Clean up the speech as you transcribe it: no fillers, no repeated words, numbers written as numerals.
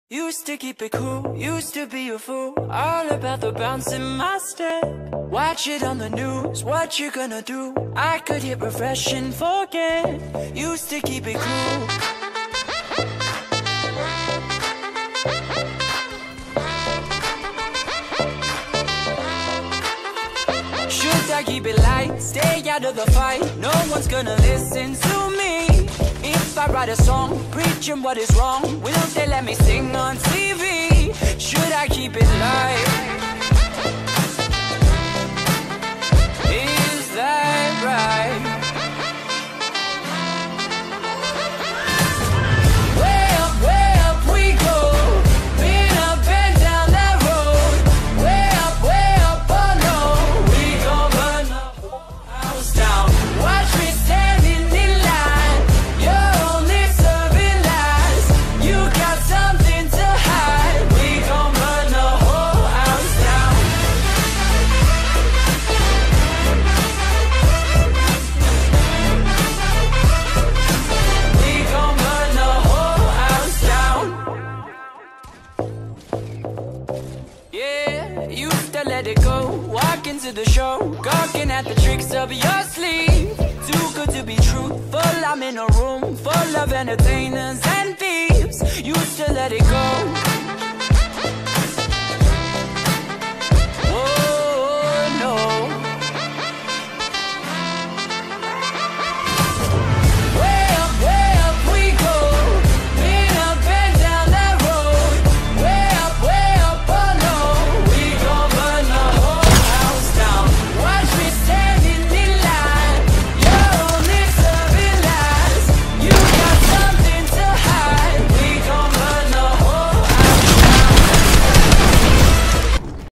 Used to keep it cool, used to be a fool, all about the bounce in my step. Watch it on the news, what you gonna do? I could hit refresh and forget. Used to keep it cool. Should I keep it light, stay out of the fight? No one's gonna listen to me. If I write a song, preaching what is wrong, will they let me sing on TV? Should I keep it light? Is that right? Way up we go. Been up and down that road. Way up, oh no. We gon' burn the whole house down. Watch me standing in line. You're only serving lies. You got something to hide. We gon' burn the whole house down. We gon' burn the whole house down. Yeah, used to let it go. Walk into the show, gawking at the tricks up your sleeve. Too good to be truthful, I'm in a room full of entertainers and thieves. Used to let it go.